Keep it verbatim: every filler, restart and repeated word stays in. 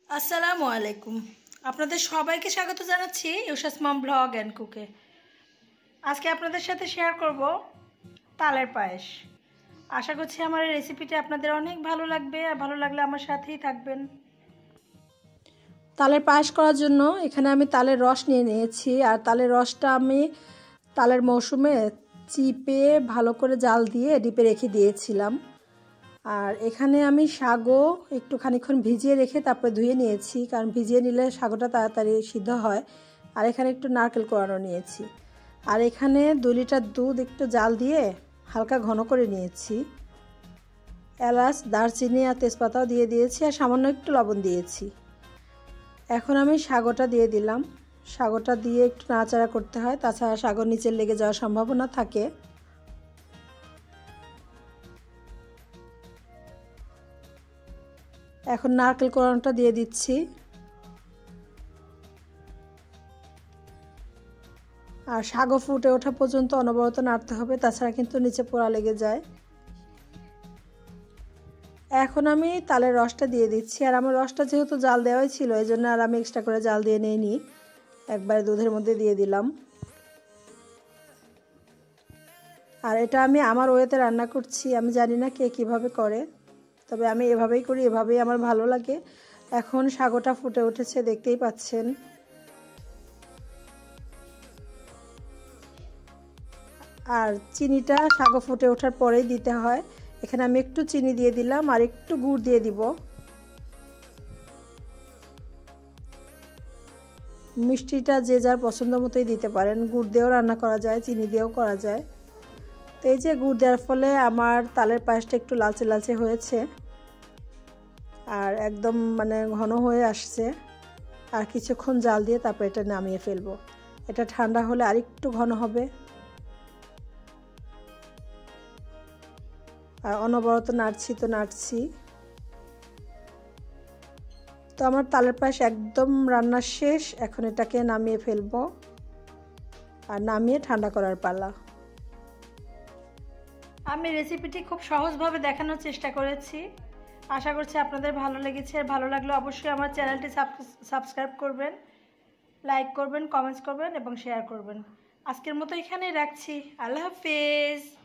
আসসালামু আলাইকুম। আপনাদের সবাইকে স্বাগত জানাচ্ছি ইউশাস মম ব্লগ অ্যান্ড কুকে। আজকে আপনাদের সাথে শেয়ার করব তালের পায়েস। আশা করছি আমার এই রেসিপিটি আপনাদের অনেক ভালো লাগবে, আর ভালো লাগলে আমার সাথেই থাকবেন। তালের পায়েস করার জন্য এখানে আমি তালের রস নিয়ে নিয়েছি, আর তালের রসটা আমি তালের মৌসুমে চিপে ভালো করে জাল দিয়ে ডিপে রেখে দিয়েছিলাম। আর এখানে আমি শাগও একটু খানিকক্ষণ ভিজিয়ে রেখে তারপরে ধুয়ে নিয়েছি, কারণ ভিজিয়ে নিলে শাগটা তাড়াতাড়ি সিদ্ধ হয়। আর এখানে একটু নারকেল কোড়ানো নিয়েছি। আর এখানে দুই লিটার দুধ একটু জাল দিয়ে হালকা ঘন করে নিয়েছি। এলাচ, দারচিনি আর তেজপাতাও দিয়ে দিয়েছি, আর সামান্য একটু লবণ দিয়েছি। এখন আমি শাগটা দিয়ে দিলাম। শাগটা দিয়ে একটু নাড়াচাড়া করতে হয়, তাছাড়া শাগর নিচে লেগে যাওয়ার সম্ভাবনা থাকে। এখন নারকেল কোড়ানোটা দিয়ে দিচ্ছি। আর শাগ ফুটে ওঠা পর্যন্ত অনবরত নাড়তে হবে, তাছাড়া কিন্তু নিচে পোড়া লেগে যায়। এখন আমি তালের রসটা দিয়ে দিচ্ছি। আর আমার রসটা যেহেতু জাল দেওয়াই ছিল, এই জন্য আর আমি এক্সট্রা করে জাল দিয়ে নিয়ে নিই, একবারে দুধের মধ্যে দিয়ে দিলাম। আর এটা আমি আমার ওয়েতে রান্না করছি, আমি জানি না কে কীভাবে করে, তবে আমি এভাবেই করি, এভাবেই আমার ভালো লাগে। এখন শাগটা ফুটে উঠেছে, দেখতেই পাচ্ছেন। আর চিনিটা শাগ ফুটে ওঠার পরেই দিতে হয়। এখানে আমি একটু চিনি দিয়ে দিলাম, আর একটু গুড় দিয়ে দিব। মিষ্টিটা যে যার পছন্দ মতোই দিতে পারেন, গুড় দিয়েও রান্না করা যায়, চিনি দিয়েও করা যায়। তো এই যে গুড় দেওয়ার ফলে আমার তালের পায়েসটা একটু লালচে লালচে হয়েছে, আর একদম মানে ঘন হয়ে আসছে। আর কিছুক্ষণ জাল দিয়ে তারপর এটা নামিয়ে ফেলবো। এটা ঠান্ডা হলে আর একটু ঘন হবে। আর অনবরত নাড়ছি তো নাড়ছি। তো আমার তালের পায়েস একদম রান্না শেষ। এখন এটাকে নামিয়ে ফেলবো, আর নামিয়ে ঠান্ডা করার পালা। আমি রেসিপিটি খুব সহজভাবে দেখানোর চেষ্টা করেছি। আশা করছি আপনাদের ভালো লেগেছে। ভালো লাগলে অবশ্যই আমার চ্যানেলটি সাবস্ক্রাইব করবেন, লাইক করবেন, কমেন্টস করবেন এবং শেয়ার করবেন। আজকের মতো এখানেই রাখছি। আল্লাহ হাফেজ।